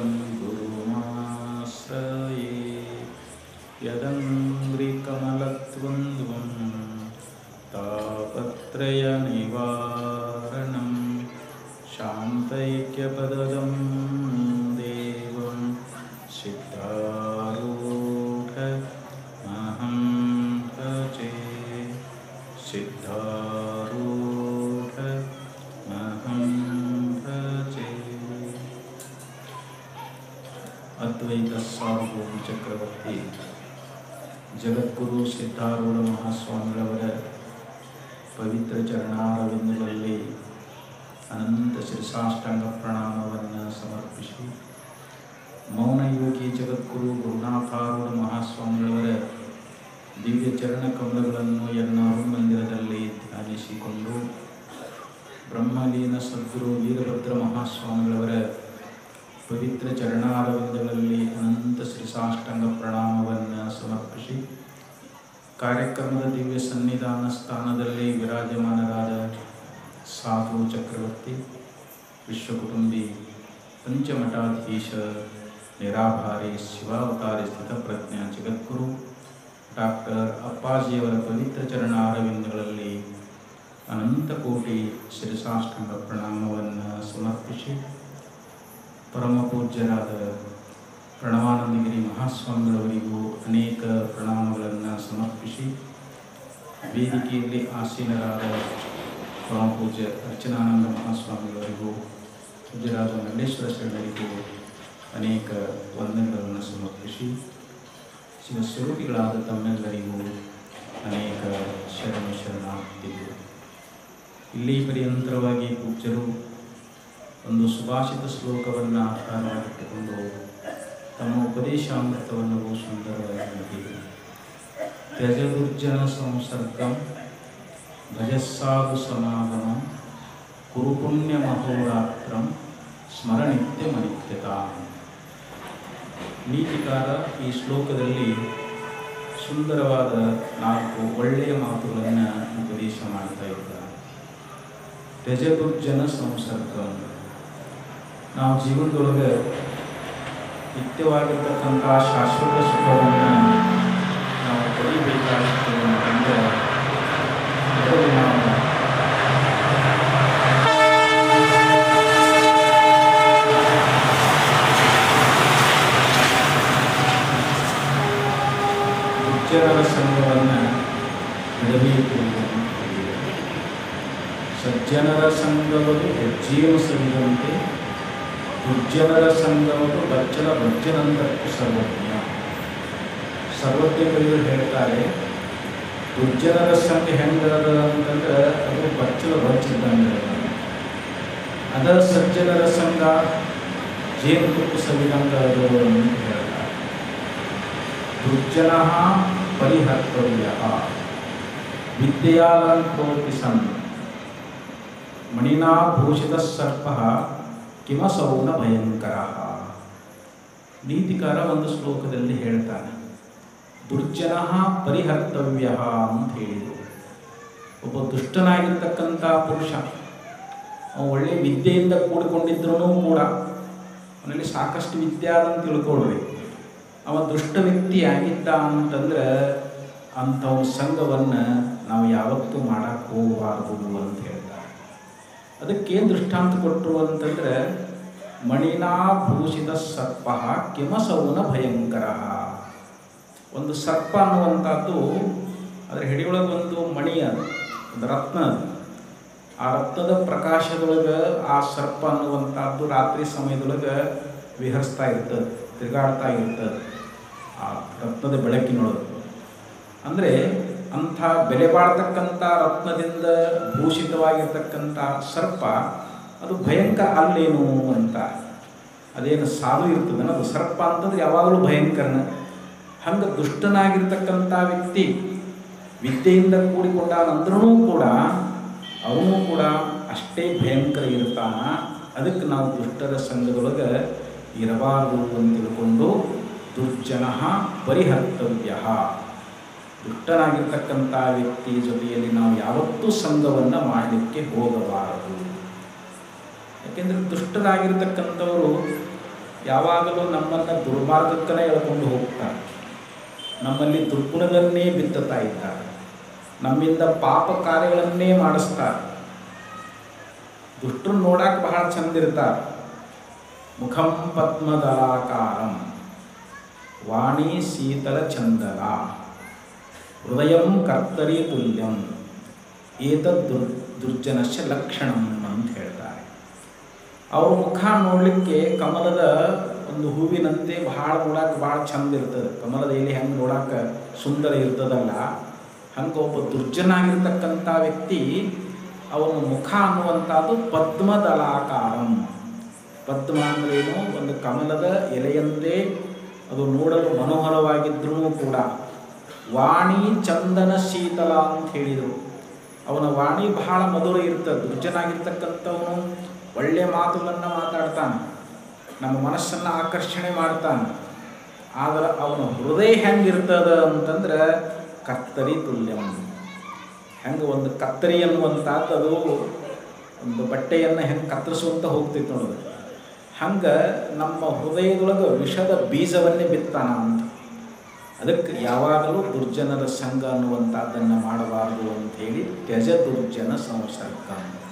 गुरुमाश्रये यदङ्घ्रिकमलद्वन्द्वं तापत्रयनिवारणं शान्तैक्यपदं देवं सिद्धारूढमहं भजे सिद्धारूढमहं भजे। अद्वैत सार्वभौम चक्रवर्ती ಜಗದ್ಗುರು ಸಿದ್ಧಾರೂಢ ಮಹಾಸ್ವಾಮಿಗಳವರ ಪವಿತ್ರ ಚರಣಾರವಿಂದಗಳಲ್ಲಿ ಅನಂತ ಶಿರಸಾಷ್ಟಾಂಗ ಪ್ರಣಾಮವನ್ನು ಸಮರ್ಪಿಸಿ, ಮೌನಯೋಗಿ ಜಗದ್ಗುರು ಗುರುನಾಥಾರೂಢ ಮಹಾಸ್ವಾಮಿಗಳವರ ದಿವ್ಯ ಚರಣ ಕಮಲಗಳನ್ನು ಎನ್ನಾರು ಮಂದಿರದಲ್ಲಿ ಧ್ಯಾನಿಸಿಕೊಂಡು, ಬ್ರಹ್ಮಲೀನ ಸದ್ಗುರು ವೀರಭದ್ರ ಮಹಾಸ್ವಾಮಿಗಳವರ ಪವಿತ್ರ ಚರಣಾರವಿಂದಗಳಲ್ಲಿ ಅನಂತ ಶ್ರೀಸಾಷ್ಟಾಂಗ ಪ್ರಣಾಮವನ್ನು ಸಮರ್ಪಿಸಿ, ಕಾರ್ಯಕ್ರಮದ ದಿವ್ಯ ಸನ್ನಿಧಾನ ಸ್ಥಾನದಲ್ಲಿ ವಿರಾಜಮಾನರಾದ ಸಾಧು ಚಕ್ರವರ್ತಿ ವಿಶ್ವಕುಟುಂಬಿ ಪಂಚಮಠಾಧೀಶ ನಿರಾಭಾರಿ ಶಿವಾವತಾರಿ ಸ್ಥಿತಪ್ರಜ್ಞ ಜಗದ್ಗುರು ಡಾಕ್ಟರ್ ಅಪ್ಪಾಜಿಯವರ ಪವಿತ್ರ ಚರಣಾರವಿಂದಗಳಲ್ಲಿ ಅನಂತ ಕೋಟಿ ಶಿರಸಾಷ್ಟಾಂಗ ಪ್ರಣಾಮವನ್ನು ಸಮರ್ಪಿಸಿ, ಪರಮ ಪೂಜ್ಯರಾದ ಪ್ರಣವಾನಂದಗಿರಿ ಮಹಾಸ್ವಾಮಿಗಳವರಿಗೂ ಅನೇಕ ಪ್ರಣಾಮಗಳನ್ನು ಸಮರ್ಪಿಸಿ, ವೇದಿಕೆಯಲ್ಲಿ ಆಸೀನರಾದ ಪರಮ ಪೂಜ್ಯ ಅರ್ಚನಾನಂದ ಮಹಾಸ್ವಾಮಿಗಳವರಿಗೂ, ಪೂಜ್ಯರಾದ ಮಲ್ಲೇಶ್ವರ ಶರಣರಿಗೂ ಅನೇಕ ವಂದನೆಗಳನ್ನು ಸಮರ್ಪಿಸಿ, ಶಿವಸ್ವರೂಪಿಗಳಾದ ತಮ್ಮೆಲ್ಲರಿಗೂ ಅನೇಕ ಶರಣಾರ್ಥಿಗಳು. ಇಲ್ಲಿ ಪರ್ಯಂತರವಾಗಿ ಪೂಜ್ಯರು ಒಂದು ಸುಭಾಷಿತ ಶ್ಲೋಕವನ್ನು ಆಧಾರವಾಗಿಟ್ಟುಕೊಂಡು ತಮ್ಮ ಉಪದೇಶಾಮೃತವನ್ನು ಸುಂದರವಾಗಿ ನೀಡಿದರು. ತ್ಯಜದುರ್ಜನ ಸಂಸರ್ಗಂ ಭಜಸ್ಸಾಧು ಸಮಾಗಮಂ ಕುರುಪುಣ್ಯ ಮಹೋರಾತ್ರಂ ಸ್ಮರನಿತ್ಯಮನಿತ್ಯತಾ. ನೀತಿಕಾರ ಈ ಶ್ಲೋಕದಲ್ಲಿ ಸುಂದರವಾದ 4 ಒಳ್ಳೆಯ ಮಾತುಗಳನ್ನು ಉಪದೇಶ ಮಾಡ್ತಾ ಇದ್ದಾರೆ. ತ್ಯಜದುರ್ಜನ ಸಂಸರ್ಗಂ, ನಾವು ಜೀವನದೊಳಗೆ ನಿತ್ಯವಾಗಿರ್ತಕ್ಕಂಥ ಶಾಶ್ವತ ಸುಖವನ್ನು ನಾವು ಪಡೆಯಬೇಕಾಗುತ್ತದೆ ಅಂತಂದರೆ ಅದರಲ್ಲಿ ನಾವು ದುರ್ಜನರ ಸಂಘವನ್ನು ಬಿಡಬೇಕು. ಸಜ್ಜನರ ಸಂಘವನ್ನು ಹೆಜ್ಜೆಯನ್ನು ಸರಿದಂತೆ, ದುರ್ಜನರ ಸಂಘವನ್ನು ಬಚ್ಚಲ ಭಜ್ಜನಂತಕ್ಕೂ ಸರ್ವಜ್ಞ. ಸರ್ವಜ್ಞಗಳು ಹೇಳ್ತಾರೆ, ದುರ್ಜನರ ಸಂಘ ಹೆಂಗದ ಅಂತಂದ್ರೆ ಅದು ಬಚ್ಚಲ ಭಜ್ಜಿದ್ದಂಗೆ, ಅದರ ಸಜ್ಜನರ ಸಂಘ ಜೇನುತುಪ್ಪ ಸವಿದಂಗ ಅದು ಅಂತ ಹೇಳ್ತಾರೆ. ದುರ್ಜನ ಪರಿಹರ್ತವ್ಯ ವಿದ್ಯೆಯಾಲಂಕೃತಿ ಸನ್ ಮಣಿನಾ ಭೂಷಿತ ಸರ್ಪ ಕಿಮಸೌನ ಭಯಂಕರ. ನೀತಿಕಾರ ಒಂದು ಶ್ಲೋಕದಲ್ಲಿ ಹೇಳ್ತಾನೆ, ದುರ್ಜನ ಪರಿಹರ್ತವ್ಯ ಅಂತ ಹೇಳಿದರು. ಒಬ್ಬ ದುಷ್ಟನಾಗಿರ್ತಕ್ಕಂಥ ಪುರುಷ, ಒಳ್ಳೆಯ ವಿದ್ಯೆಯಿಂದ ಕೂಡಿಕೊಂಡಿದ್ರೂ ಕೂಡ ಅವನಲ್ಲಿ ಸಾಕಷ್ಟು ವಿದ್ಯೆ ಅಂತ ತಿಳ್ಕೊಳ್ರಿ, ಅವ ದುಷ್ಟ ವ್ಯಕ್ತಿ ಆಗಿದ್ದ ಅಂತಂದ್ರೆ ಅಂಥವ ಸಂಘವನ್ನು ನಾವು ಯಾವತ್ತೂ ಮಾಡಕ್ಕೆ ಹೋಗಬಾರ್ದು ಅಂತ ಹೇಳ್ತಾರೆ. ಅದಕ್ಕೆ ದೃಷ್ಟಾಂತ ಕೊಟ್ಟರು ಅಂತಂದರೆ, ಮಣಿನಾ ಭೂಷಿತ ಸರ್ಪ ಕಿಮಸೌನ ಭಯಂಕರ. ಒಂದು ಸರ್ಪ ಅನ್ನುವಂಥದ್ದು ಅದರ ಹೆಡಿಯೊಳಗೆ ಒಂದು ಮಣಿ, ಅದು ಒಂದು ರತ್ನ, ಅದು ಆ ರತ್ನದ ಪ್ರಕಾಶದೊಳಗೆ ಆ ಸರ್ಪ ಅನ್ನುವಂಥದ್ದು ರಾತ್ರಿ ಸಮಯದೊಳಗೆ ವಿಹರಿಸ್ತಾ ಇರ್ತದೆ, ತಿರುಗಾಡ್ತಾ ಇರ್ತದೆ ಆ ರತ್ನದ ಬೆಳಕಿನೊಳಗೆ. ಅಂದರೆ ಅಂಥ ಬೆಲೆ ಬಾಳ್ತಕ್ಕಂಥ ರತ್ನದಿಂದ ಭೂಷಿತವಾಗಿರ್ತಕ್ಕಂಥ ಸರ್ಪ ಅದು ಭಯಂಕರ ಅಲ್ಲೇನು ಅಂತ. ಅದೇನು ಸಾಧು ಇರ್ತದನ ಅದು ಸರ್ಪ ಅಂತಂದ್ರೆ ಯಾವಾಗಲೂ ಭಯಂಕರನ. ಹಂಗೆ ದುಷ್ಟನಾಗಿರ್ತಕ್ಕಂಥ ವ್ಯಕ್ತಿ ವಿದ್ಯೆಯಿಂದ ಕೂಡಿಕೊಂಡಾನಂದ್ರೂ ಕೂಡ ಅವನು ಕೂಡ ಅಷ್ಟೇ ಭಯಂಕರ ಇರ್ತಾನ. ಅದಕ್ಕೆ ನಾವು ದುಷ್ಟರ ಸಂಘದೊಳಗೆ ಇರಬಾರದು ಅಂತ ತಿಳ್ಕೊಂಡು ದುರ್ಜನ ಪರಿಹರ್ತವ್ಯ, ದುಷ್ಟನಾಗಿರ್ತಕ್ಕಂಥ ವ್ಯಕ್ತಿ ಜೊತೆಯಲ್ಲಿ ನಾವು ಯಾವತ್ತೂ ಸಂಘವನ್ನು ಮಾಡಲಿಕ್ಕೆ ಹೋಗಬಾರದು. ಯಾಕೆಂದರೆ ದುಷ್ಟರಾಗಿರ್ತಕ್ಕಂಥವರು ಯಾವಾಗಲೂ ನಮ್ಮನ್ನು ದುರ್ಮಾರ್ಗಕ್ಕನೇ ಎಳ್ಕೊಂಡು ಹೋಗ್ತಾರೆ, ನಮ್ಮಲ್ಲಿ ದುರ್ಗುಣಗಳನ್ನೇ ಬಿತ್ತುತ್ತಾ ಇದ್ದಾರೆ, ನಮ್ಮಿಂದ ಪಾಪ ಕಾರ್ಯಗಳನ್ನೇ ಮಾಡಿಸ್ತಾರೆ. ದುಷ್ಟರು ನೋಡಕ್ಕೆ ಬಹಳ ಚಂದಿರ್ತಾರೆ. ಮುಖಂ ಪದ್ಮದಲಾಕಾರಂ ವಾಣಿ ಶೀತಲ ಚಂದನ ಹೃದಯಂ ಕರ್ತರಿ ತುಲ್ಯಂ ಏತದ್ ದುರ್ಜನಸ್ಯ ಲಕ್ಷಣಂ ಅಂತ ಹೇಳ್ತಾರೆ. ಅವ್ರ ಮುಖ ನೋಡಲಿಕ್ಕೆ ಕಮಲದ ಒಂದು ಹೂವಿನಂತೆ ನೋಡಕ್ಕೆ ಭಾಳ ಚಂದ ಇರ್ತದೆ. ಕಮಲದ ಎಲೆ ಹೆಂಗೆ ನೋಡಕ್ಕೆ ಸುಂದರ ಇರ್ತದಲ್ಲ, ಹಂಗೆ ಒಬ್ಬ ದುರ್ಜನಾಗಿರ್ತಕ್ಕಂಥ ವ್ಯಕ್ತಿ ಅವನ ಮುಖ ಅನ್ನುವಂಥದ್ದು ಪದ್ಮದಲಾಕಾರಂ. ಪದ್ಮ ಅಂದ್ರೇನು? ಒಂದು ಕಮಲದ ಎಲೆಯಂತೆ ಅದು ನೋಡಲು ಮನೋಹರವಾಗಿದ್ದರೂ ಕೂಡ. ವಾಣಿ ಚಂದನ ಶೀತಲ ಅಂತ ಹೇಳಿದರು. ಅವನ ವಾಣಿ ಬಹಳ ಮಧುರ ಇರ್ತದೆ. ದುರ್ಜನಾಗಿರ್ತಕ್ಕಂಥವನು ಒಳ್ಳೆಯ ಮಾತುಗಳನ್ನು ಮಾತಾಡ್ತಾನೆ, ನಮ್ಮ ಮನಸ್ಸನ್ನು ಆಕರ್ಷಣೆ ಮಾಡ್ತಾನೆ. ಆದರೆ ಅವನ ಹೃದಯ ಹೆಂಗಿರ್ತದ ಅಂತಂದ್ರೆ ಕತ್ತರಿ ತುಲ್ಯಂ. ಹೆಂಗೆ ಒಂದು ಕತ್ತರಿ ಅನ್ನುವಂಥದ್ದು ಅದು ಒಂದು ಬಟ್ಟೆಯನ್ನು ಹೆಂಗೆ ಕತ್ತರಿಸುವಂತ ಹೋಗ್ತೈತೆ ನೋಡೋದು, ಹಂಗೆ ನಮ್ಮ ಹೃದಯದೊಳಗೆ ವಿಷದ ಬೀಜವನ್ನೇ ಬಿತ್ತಾನ ಅಂತ. ಅದಕ್ಕೆ ಯಾವಾಗಲೂ ದುರ್ಜನರ ಸಂಘ ಅನ್ನುವಂಥದ್ದನ್ನು ಮಾಡಬಾರ್ದು ಅಂಥೇಳಿ ತ್ಯಜ ದುರ್ಜನ ಸಂಸರ್ಗ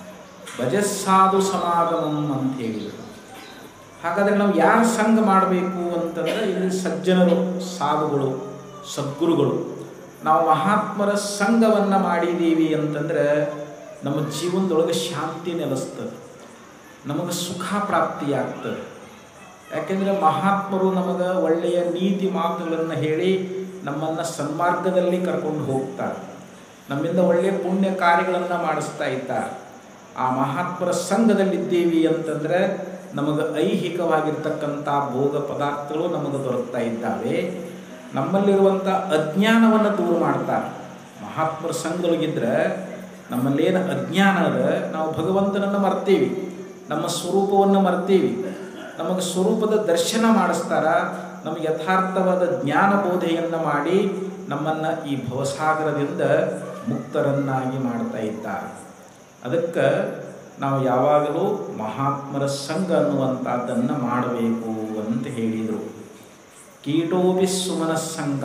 ಭಜಸ್ಸಾಧು ಸಮಾಗಮಂ ಅಂತ ಹೇಳಿದರು. ಹಾಗಾದರೆ ನಾವು ಯಾರ ಸಂಘ ಮಾಡಬೇಕು ಅಂತಂದರೆ ಇಲ್ಲಿ ಸಜ್ಜನರು, ಸಾಧುಗಳು, ಸದ್ಗುರುಗಳು. ನಾವು ಮಹಾತ್ಮರ ಸಂಘವನ್ನು ಮಾಡಿದ್ದೀವಿ ಅಂತಂದರೆ ನಮ್ಮ ಜೀವನದೊಳಗೆ ಶಾಂತಿ ನೆಲೆಸ್ತದೆ, ನಮಗೆ ಸುಖ ಪ್ರಾಪ್ತಿಯಾಗ್ತದೆ. ಯಾಕೆಂದರೆ ಮಹಾತ್ಮರು ನಮಗೆ ಒಳ್ಳೆಯ ನೀತಿ ಮಾತುಗಳನ್ನು ಹೇಳಿ ನಮ್ಮನ್ನು ಸನ್ಮಾರ್ಗದಲ್ಲಿ ಕರ್ಕೊಂಡು ಹೋಗ್ತಾರೆ, ನಮ್ಮಿಂದ ಒಳ್ಳೆಯ ಪುಣ್ಯ ಕಾರ್ಯಗಳನ್ನು ಮಾಡಿಸ್ತಾ ಇದ್ದಾರೆ. ಆ ಮಹಾತ್ಮರ ಸಂಘದಲ್ಲಿದ್ದೀವಿ ಅಂತಂದರೆ ನಮಗೆ ಐಹಿಕವಾಗಿರ್ತಕ್ಕಂಥ ಭೋಗ ಪದಾರ್ಥಗಳು ನಮಗೆ ದೊರಕ್ತಾ ಇದ್ದಾವೆ. ನಮ್ಮಲ್ಲಿರುವಂಥ ಅಜ್ಞಾನವನ್ನು ದೂರ ಮಾಡ್ತಾರೆ. ಮಹಾತ್ಮರ ಸಂಘದೊಳಗಿದ್ರೆ ನಮ್ಮಲ್ಲೇನು ಅಜ್ಞಾನ ಅದ, ನಾವು ಭಗವಂತನನ್ನು ಮರ್ತೀವಿ, ನಮ್ಮ ಸ್ವರೂಪವನ್ನು ಮರ್ತೀವಿ. ನಮಗೆ ಸ್ವರೂಪದ ದರ್ಶನ ಮಾಡಿಸ್ತಾರ, ನಮಗೆ ಯಥಾರ್ಥವಾದ ಜ್ಞಾನ ಬೋಧೆಯನ್ನು ಮಾಡಿ ನಮ್ಮನ್ನು ಈ ಭವಸಾಗರದಿಂದ ಮುಕ್ತರನ್ನಾಗಿ ಮಾಡ್ತಾ ಇದ್ದಾರೆ. ಅದಕ್ಕೆ ನಾವು ಯಾವಾಗಲೂ ಮಹಾತ್ಮರ ಸಂಘ ಅನ್ನುವಂಥದ್ದನ್ನು ಮಾಡಬೇಕು ಅಂತ ಹೇಳಿದರು. ಕೀಟೋಪಿ ಸುಮನಸ್ಸಂಗ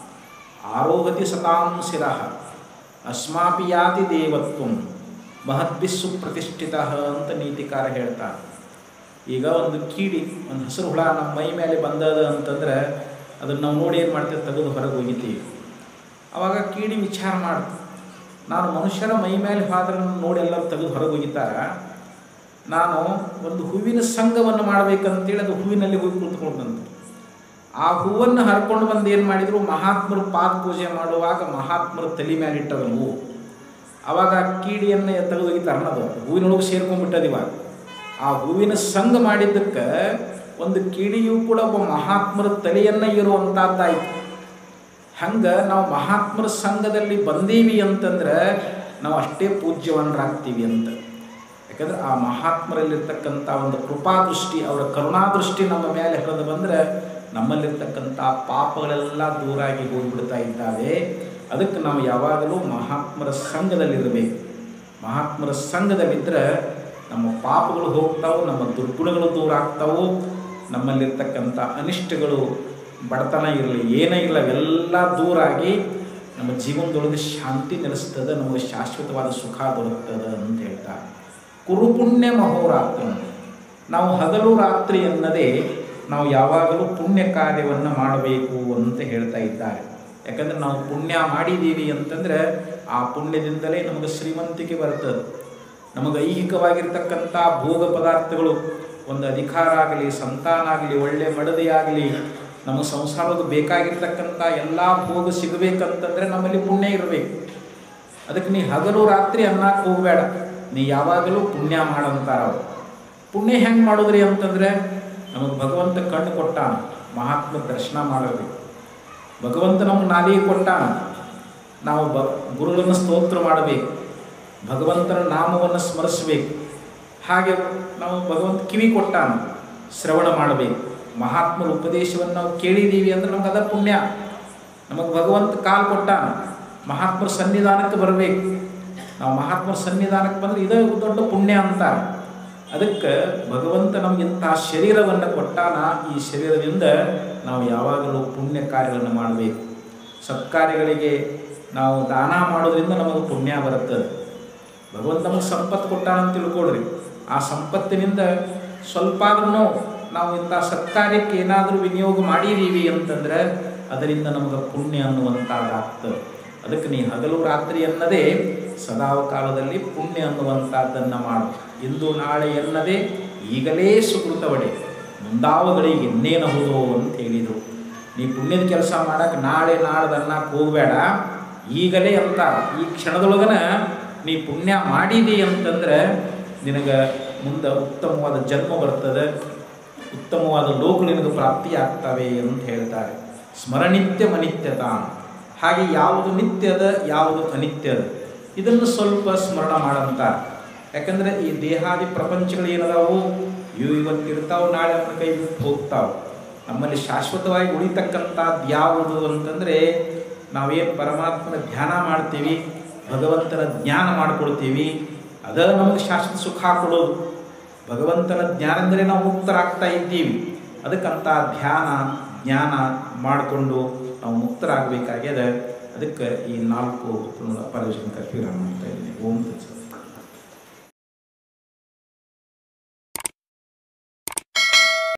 ಆರೋಹತಿ ಸತಾಂ ಶಿರಃ ಅಸ್ಮಾಪಿ ಯಾತಿ ದೇವತ್ವಂ ಮಹದ್ಭಿಸ್ಸು ಪ್ರತಿಷ್ಠಿತ ಅಂತ ನೀತಿಕಾರ ಹೇಳ್ತಾರೆ. ಈಗ ಒಂದು ಕೀಡಿ, ಒಂದು ಹಸಿರು ಹುಳ ನಮ್ಮ ಮೈ ಮೇಲೆ ಬಂದದ ಅಂತಂದ್ರೆ ಅದನ್ನು ನಾವು ನೋಡಿ ಏನು ಮಾಡ್ತೀವಿ, ತೆಗೆದು ಹೊರಗೆ ಒಗಿತೀವಿ. ಆವಾಗ ಕೀಡಿ ವಿಚಾರ ಮಾಡ್ತೀವಿ, ನಾನು ಮನುಷ್ಯರ ಮೈ ಮೇಲೆ ಹೋದ್ರೆ ನೋಡಿ ಎಲ್ಲರೂ ತೆಗೆದು ಹೊರಗೆ ಒಗಿತಾರ, ನಾನು ಒಂದು ಹೂವಿನ ಸಂಘವನ್ನು ಮಾಡಬೇಕಂತೇಳಿ ಅದು ಹೂವಿನಲ್ಲಿ ಹೋಗಿ ಕುಳಿತುಕೊಂಡಂತೆ. ಆ ಹೂವನ್ನು ಹರ್ಕೊಂಡು ಬಂದು ಏನು ಮಾಡಿದರು, ಮಹಾತ್ಮರು ಪಾದ ಪೂಜೆ ಮಾಡುವಾಗ ಮಹಾತ್ಮರು ತಲೆ ಮೇಲೆ ಇಟ್ಟದವು. ಆವಾಗ ಕೀಡಿಯನ್ನು ತೆಗೆದು ಒಗಿತಾರೆ, ಅನ್ನೋದು ಹೂವಿನೊಳಗೆ ಸೇರ್ಕೊಂಡ್ಬಿಟ್ಟದ. ಇವಾಗ ಆ ಹೂವಿನ ಸಂಘ ಮಾಡಿದ್ದಕ್ಕೆ ಒಂದು ಕೀಡಿಯೂ ಕೂಡ ಒಬ್ಬ ಮಹಾತ್ಮರ ತಲೆಯನ್ನು ಇರುವಂಥದ್ದಾಯಿತು. ಹಂಗೆ ನಾವು ಮಹಾತ್ಮರ ಸಂಘದಲ್ಲಿ ಬಂದೀವಿ ಅಂತಂದ್ರೆ ನಾವು ಅಷ್ಟೇ ಪೂಜ್ಯವನ್ನರಾಗ್ತೀವಿ ಅಂತ. ಯಾಕಂದ್ರೆ ಆ ಮಹಾತ್ಮರಲ್ಲಿರ್ತಕ್ಕಂಥ ಒಂದು ಕೃಪಾದೃಷ್ಟಿ, ಅವರ ಕರುಣಾದೃಷ್ಟಿ ನಮ್ಮ ಮೇಲೆ ಹರಿದು ಬಂದರೆ ನಮ್ಮಲ್ಲಿರ್ತಕ್ಕಂಥ ಪಾಪಗಳೆಲ್ಲ ದೂರಾಗಿ ಹೋಗಿಬಿಡ್ತಾ ಇದ್ದಾವೆ. ಅದಕ್ಕೆ ನಾವು ಯಾವಾಗಲೂ ಮಹಾತ್ಮರ ಸಂಘದಲ್ಲಿರಬೇಕು. ಮಹಾತ್ಮರ ಸಂಘದಲ್ಲಿದ್ದರೆ ನಮ್ಮ ಪಾಪಗಳು ಹೋಗ್ತಾವೆ, ನಮ್ಮ ದುರ್ಗುಣಗಳು ದೂರ ಆಗ್ತಾವೆ, ನಮ್ಮಲ್ಲಿರ್ತಕ್ಕಂಥ ಅನಿಷ್ಟಗಳು, ಬಡತನ ಇರಲಿ ಏನೇ ಇರಲಿ ಅವೆಲ್ಲ ದೂರಾಗಿ ನಮ್ಮ ಜೀವನದೊಳಗೆ ಶಾಂತಿ ನೆಲೆಸ್ತದೆ, ನಮಗೆ ಶಾಶ್ವತವಾದ ಸುಖ ದೊರಕ್ತದೆ ಅಂತ ಹೇಳ್ತಾರೆ. ಕುರುಪುಣ್ಯ ಮಹೋರಾತ್ರ, ನಾವು ಹಗಲು ರಾತ್ರಿ ಅನ್ನದೇ ನಾವು ಯಾವಾಗಲೂ ಪುಣ್ಯ ಕಾರ್ಯವನ್ನು ಮಾಡಬೇಕು ಅಂತ ಹೇಳ್ತಾ ಇದ್ದಾರೆ. ಯಾಕಂದರೆ ನಾವು ಪುಣ್ಯ ಮಾಡಿದ್ದೀವಿ ಅಂತಂದರೆ ಆ ಪುಣ್ಯದಿಂದಲೇ ನಮಗೆ ಶ್ರೀಮಂತಿಕೆ ಬರ್ತದೆ. ನಮಗೆ ಐಹಿಕವಾಗಿರ್ತಕ್ಕಂಥ ಭೋಗ ಪದಾರ್ಥಗಳು, ಒಂದು ಅಧಿಕಾರ ಆಗಲಿ, ಸಂತಾನ ಆಗಲಿ, ಒಳ್ಳೆ ಮಡದಿಯಾಗಲಿ, ನಮ್ಮ ಸಂಸಾರದ ಬೇಕಾಗಿರ್ತಕ್ಕಂಥ ಎಲ್ಲ ಭೋಗ ಸಿಗಬೇಕಂತಂದರೆ ನಮ್ಮಲ್ಲಿ ಪುಣ್ಯ ಇರಬೇಕು. ಅದಕ್ಕೆ ನೀ ಹಗಲು ರಾತ್ರಿ ಅನ್ನಕ್ಕೆ ಹೋಗಬೇಡ, ನೀ ಯಾವಾಗಲೂ ಪುಣ್ಯ ಮಾಡಂತಾರ. ಅವರು ಪುಣ್ಯ ಹೆಂಗೆ ಮಾಡೋದ್ರಿ ಅಂತಂದರೆ, ನಮಗೆ ಭಗವಂತ ಕಣ್ಣು ಕೊಟ್ಟಾನ, ಮಹಾತ್ಮ ದರ್ಶನ ಮಾಡಬೇಕು. ಭಗವಂತ ನಮಗೆ ನಾಲಿಗೆ ಕೊಟ್ಟಾನ, ನಾವು ಗುರುಗಳನ್ನು ಸ್ತೋತ್ರ ಮಾಡಬೇಕು, ಭಗವಂತನ ನಾಮವನ್ನು ಸ್ಮರಿಸಬೇಕು. ಹಾಗೆ ನಾವು ಭಗವಂತ ಕಿವಿ ಕೊಟ್ಟಾನ, ಶ್ರವಣ ಮಾಡಬೇಕು. ಮಹಾತ್ಮರ ಉಪದೇಶವನ್ನು ನಾವು ಕೇಳಿದ್ದೀವಿ ಅಂದರೆ ನಮ್ಗೆ ಅದ ಪುಣ್ಯ. ನಮಗೆ ಭಗವಂತ ಕಾಲು ಕೊಟ್ಟಾನ, ಮಹಾತ್ಮರ ಸನ್ನಿಧಾನಕ್ಕೆ ಬರಬೇಕು. ನಾವು ಮಹಾತ್ಮರ ಸನ್ನಿಧಾನಕ್ಕೆ ಬಂದರೆ ಇದೇ ದೊಡ್ಡ ಪುಣ್ಯ ಅಂತಾರೆ. ಅದಕ್ಕೆ ಭಗವಂತ ನಮಗಿಂಥ ಶರೀರವನ್ನು ಕೊಟ್ಟಾನ. ಈ ಶರೀರದಿಂದ ನಾವು ಯಾವಾಗಲೂ ಪುಣ್ಯ ಕಾರ್ಯಗಳನ್ನು ಮಾಡಬೇಕು. ಸತ್ಕಾರ್ಯಗಳಿಗೆ ನಾವು ದಾನ ಮಾಡೋದ್ರಿಂದ ನಮಗೆ ಪುಣ್ಯ ಬರುತ್ತೆ. ಭಗವಂತ ನಮಗೆ ಸಂಪತ್ತು ಕೊಟ್ಟಾನ ಅಂತ ತಿಳ್ಕೊಳ್ರಿ. ಆ ಸಂಪತ್ತಿನಿಂದ ಸ್ವಲ್ಪ ಆದ್ರೂ ನಾವು ಇಂಥ ಸತ್ಕಾರ್ಯಕ್ಕೆ ಏನಾದರೂ ವಿನಿಯೋಗ ಮಾಡಿದ್ದೀವಿ ಅಂತಂದ್ರೆ ಅದರಿಂದ ನಮಗೆ ಪುಣ್ಯ ಅನ್ನುವಂಥದ್ದಾಗ್ತದೆ. ಅದಕ್ಕೆ ನೀ ಹಗಲು ರಾತ್ರಿ ಅನ್ನದೇ ಸದಾವಕಾಲದಲ್ಲಿ ಪುಣ್ಯ ಅನ್ನುವಂಥದ್ದನ್ನು ಮಾಡು. ಇಂದು ನಾಳೆ ಎನ್ನದೇ ಈಗಲೇ ಸುಕೃತವಡೆ ಮುಂದಾವಗಳಿಗೆ ಇನ್ನೇನಹುದು ಅಂತ ಹೇಳಿದರು. ನೀ ಪುಣ್ಯದ ಕೆಲಸ ಮಾಡೋಕ್ಕೆ ನಾಳೆ ನಾಡ್ದನ್ನಕ್ಕೆ ಹೋಗಬೇಡ, ಈಗಲೇ ಅಂತ ಈ ಕ್ಷಣದೊಳಗನ ನೀ ಪುಣ್ಯ ಮಾಡಿದಿ ಅಂತಂದ್ರೆ ನಿನಗೆ ಮುಂದೆ ಉತ್ತಮವಾದ ಜನ್ಮ ಬರ್ತದೆ, ಉತ್ತಮವಾದ ಲೋಕ ನಿನಗೆ ಪ್ರಾಪ್ತಿಯಾಗ್ತವೆ ಅಂತ ಹೇಳ್ತಾರೆ. ಸ್ಮರಣಿತ್ಯ ಅನಿತ್ಯತ. ಹಾಗೆ ಯಾವುದು ನಿತ್ಯದ ಯಾವುದು ಅನಿತ್ಯದ ಇದನ್ನು ಸ್ವಲ್ಪ ಸ್ಮರಣ ಮಾಡಂತಾರೆ. ಯಾಕಂದರೆ ಈ ದೇಹಾದಿ ಪ್ರಪಂಚಗಳು ಏನದಾವು ಇವು ಇವತ್ತಿರ್ತಾವೆ, ನಾಳೆ ನಮ್ಮ ಕೈ ಬಿಟ್ಟು ಹೋಗ್ತಾವೆ. ನಮ್ಮಲ್ಲಿ ಶಾಶ್ವತವಾಗಿ ಉಳಿತಕ್ಕಂಥದ್ದು ಯಾವುದು ಅಂತಂದರೆ ನಾವೇನು ಪರಮಾತ್ಮನ ಧ್ಯಾನ ಮಾಡ್ತೀವಿ, ಭಗವಂತನ ಜ್ಞಾನ ಮಾಡ್ಕೊಳ್ತೀವಿ, ಅದ ನಮಗೆ ಶಾಶ್ವತ ಸುಖ ಕೊಡೋದು. ಭಗವಂತನ ಜ್ಞಾನ ಅಂದರೆ ನಾವು ಮುಕ್ತರಾಗ್ತಾ ಇದ್ದೀವಿ. ಅದಕ್ಕಂಥ ಧ್ಯಾನ ಜ್ಞಾನ ಮಾಡಿಕೊಂಡು ನಾವು ಮುಕ್ತರಾಗಬೇಕಾಗ್ಯದ. ಅದಕ್ಕೆ ಈ 4 ಅಪರಜನಕ ಫೀರ ಮಾಡ್ತಾ ಇದ್ದೀನಿ. ಓಂ ತತ್ಸತ್.